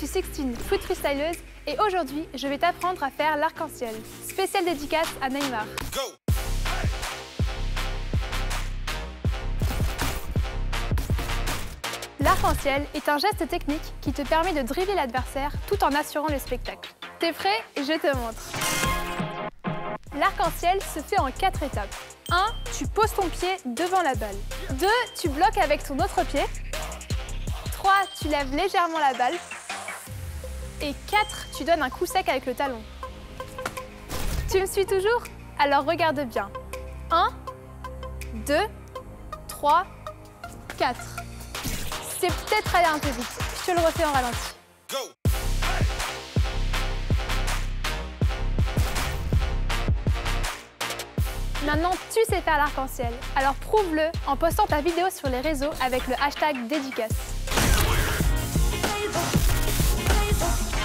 Sixtine, foot freestyleuse, et aujourd'hui, je vais t'apprendre à faire l'arc-en-ciel. Spéciale dédicace à Neymar. Go! L'arc-en-ciel est un geste technique qui te permet de dribbler l'adversaire tout en assurant le spectacle. T'es prêt? Je te montre. L'arc-en-ciel se fait en 4 étapes. 1. Tu poses ton pied devant la balle. 2. Tu bloques avec ton autre pied. 3. Tu lèves légèrement la balle. Et 4. Tu donnes un coup sec avec le talon. Tu me suis toujours? Alors regarde bien. 1, 2, 3, 4. C'est peut-être allé un peu vite. Je te le refais en ralenti. Go! Maintenant, tu sais faire l'arc-en-ciel. Alors prouve-le en postant ta vidéo sur les réseaux avec le hashtag dédicace.